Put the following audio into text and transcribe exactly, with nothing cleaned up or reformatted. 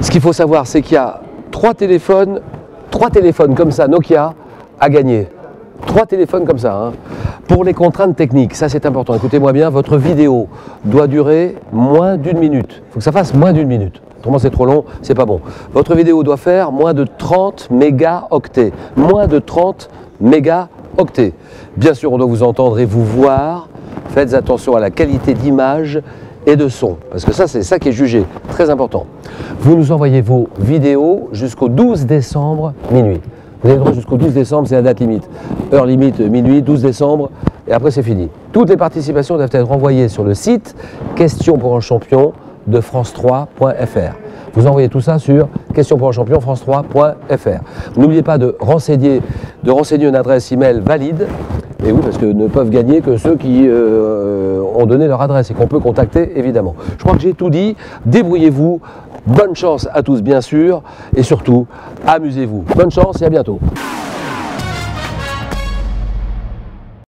Ce qu'il faut savoir, c'est qu'il y a trois téléphones, trois téléphones comme ça, Nokia, à gagner. Trois téléphones comme ça. Hein. Pour les contraintes techniques, ça c'est important. Écoutez-moi bien, votre vidéo doit durer moins d'une minute. Il faut que ça fasse moins d'une minute. Autrement c'est trop long, c'est pas bon. Votre vidéo doit faire moins de trente mégaoctets. Moins de trente mégaoctets. Bien sûr, on doit vous entendre et vous voir. Faites attention à la qualité d'image et de son, parce que ça, c'est ça qui est jugé, très important. Vous nous envoyez vos vidéos jusqu'au douze décembre, minuit. Vous avez le droit jusqu'au douze décembre, c'est la date limite. Heure limite, minuit, douze décembre, et après c'est fini. Toutes les participations doivent être envoyées sur le site Questions pour un champion de France trois point F R. Vous envoyez tout ça sur Questions pour un champion France trois point F R. N'oubliez pas de renseigner, de renseigner une adresse email valide. Et oui, parce que ne peuvent gagner que ceux qui euh, ont donné leur adresse et qu'on peut contacter, évidemment. Je crois que j'ai tout dit. Débrouillez-vous. Bonne chance à tous, bien sûr. Et surtout, amusez-vous. Bonne chance et à bientôt.